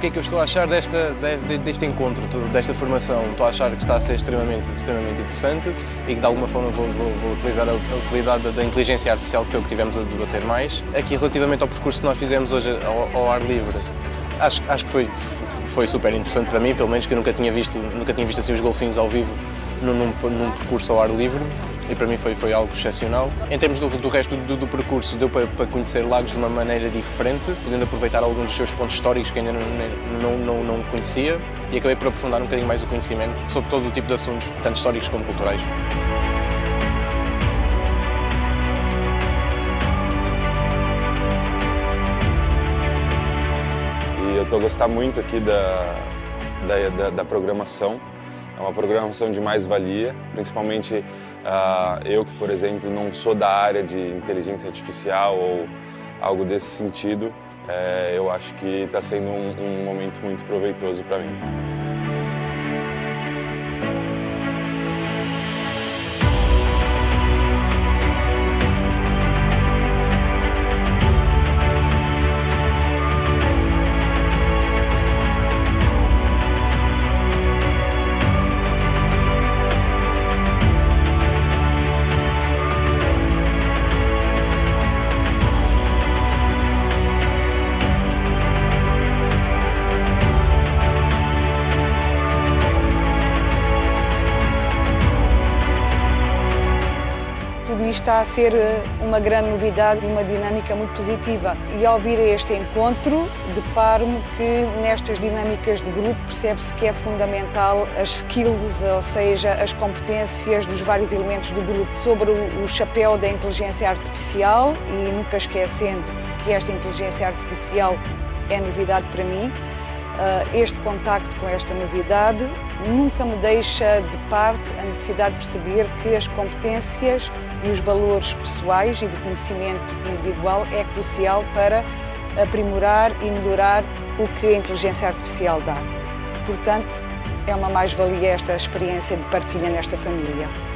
que é que eu estou a achar deste encontro, desta formação. Estou a achar que está a ser extremamente interessante e que de alguma forma vou utilizar a utilidade da inteligência artificial, que foi o que tivemos a debater mais. Aqui relativamente ao percurso que nós fizemos hoje ao ar livre, acho que foi super interessante para mim, pelo menos, que eu nunca tinha visto assim os golfinhos ao vivo num percurso ao ar livre. E para mim foi algo excepcional. Em termos do resto do percurso, deu para conhecer Lagos de uma maneira diferente, podendo aproveitar alguns dos seus pontos históricos que ainda não conhecia, e acabei por aprofundar um bocadinho mais o conhecimento sobre todo o tipo de assuntos, tanto históricos como culturais. E eu estou a gostar muito aqui da programação. É uma programação de mais-valia, principalmente eu que, por exemplo, não sou da área de inteligência artificial ou algo desse sentido, eu acho que está sendo um momento muito proveitoso para mim. Tudo isto está a ser uma grande novidade e uma dinâmica muito positiva. E ao vir a este encontro, deparo-me que nestas dinâmicas de grupo percebe-se que é fundamental as skills, ou seja, as competências dos vários elementos do grupo. Sobre o chapéu da inteligência artificial, e nunca esquecendo que esta inteligência artificial é novidade para mim, este contacto com esta novidade nunca me deixa de parte a necessidade de perceber que as competências e os valores pessoais e do conhecimento individual é crucial para aprimorar e melhorar o que a inteligência artificial dá. Portanto, é uma mais-valia esta experiência de partilha nesta família.